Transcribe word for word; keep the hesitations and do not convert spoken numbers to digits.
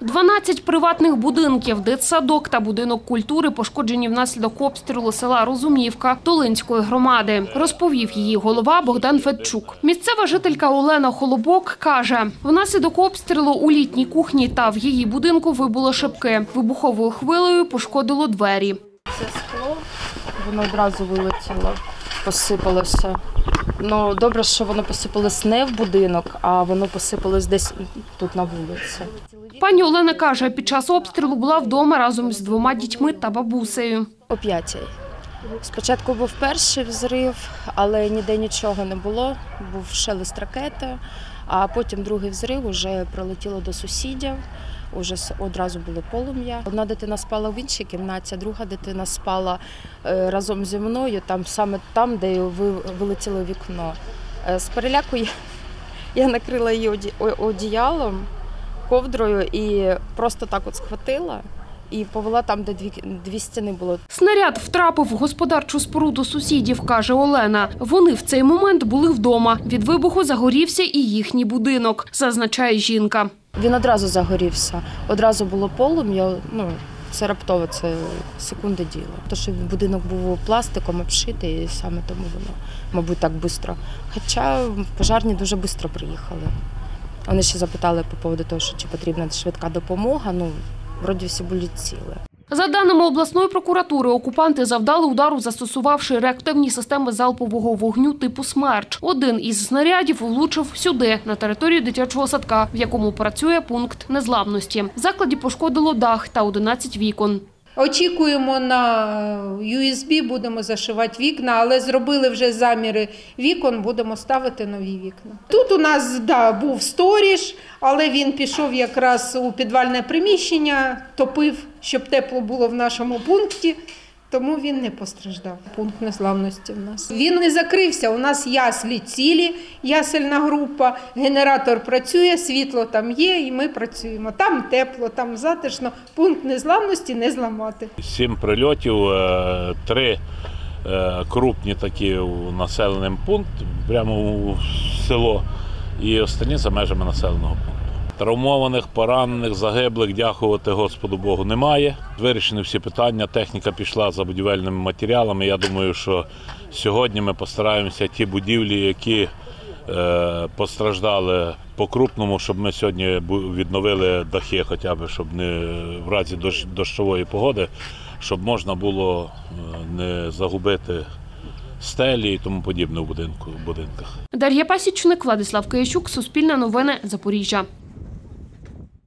дванадцять приватних будинків, дитсадок та будинок культури пошкоджені внаслідок обстрілу села Розумівка Долинської громади, розповів її голова Богдан Федчук. Місцева жителька Олена Холобок каже, внаслідок обстрілу у літній кухні та в її будинку вибуло шибки. Вибуховою хвилею пошкодило двері. Це скло, воно одразу вилетіло, посипалося. Ну, добре, що воно посипалось не в будинок, а воно посипалось десь тут на вулиці. Пані Олена каже, під час обстрілу була вдома разом з двома дітьми та бабусею. О п'ятій. Спочатку був перший взрив, але ніде нічого не було, був шелест ракети, а потім другий взрив вже прилетіло до сусідів, вже одразу було полум'я. Одна дитина спала в іншій кімнаті, друга дитина спала разом зі мною, там саме там, де вилетіло вікно. З переляку я, я накрила її одіялом, ковдрою і просто так от схватила і повела там, де дві, дві стіни було. Снаряд втрапив в господарчу споруду сусідів, каже Олена. Вони в цей момент були вдома. Від вибуху загорівся і їхній будинок, зазначає жінка. Він одразу загорівся, одразу було полум'я, ну, це раптово, це секунди діло. То, що будинок був пластиком обшитий, і саме тому воно, мабуть, так швидко. Хоча пожарні дуже швидко приїхали. Вони ще запитали по поводу того, що чи потрібна швидка допомога, ну, вроді всі були цілі. За даними обласної прокуратури, окупанти завдали удару, застосувавши реактивні системи залпового вогню типу «Смерч». Один із снарядів влучив сюди, на територію дитячого садка, в якому працює пункт незламності. В закладі пошкодило дах та одинадцять вікон. Очікуємо на ю ес бі, будемо зашивати вікна, але зробили вже заміри вікон, будемо ставити нові вікна. Тут у нас, да, був сторіж, але він пішов якраз у підвальне приміщення, топив, щоб тепло було в нашому пункті, тому він не постраждав. Пункт незламності в нас. Він не закрився, у нас яслі цілі, ясельна група, генератор працює, світло там є і ми працюємо. Там тепло, там затишно, пункт незламності не зламати. Сім прильотів, три крупні такі у населений пункт, прямо у село, і останні за межами населеного пункту. Травмованих, поранених, загиблих, дякувати Господу Богу, немає. Вирішені всі питання, техніка пішла за будівельними матеріалами. Я думаю, що сьогодні ми постараємося ті будівлі, які е, постраждали по-крупному, щоб ми сьогодні відновили дахи, хоча б, щоб не в разі дощ, дощової погоди, щоб можна було не загубити стелі і тому подібне в будинку, в будинках. Дар'я Пасічник, Владислав Киящук, Суспільне новини, Запоріжжя.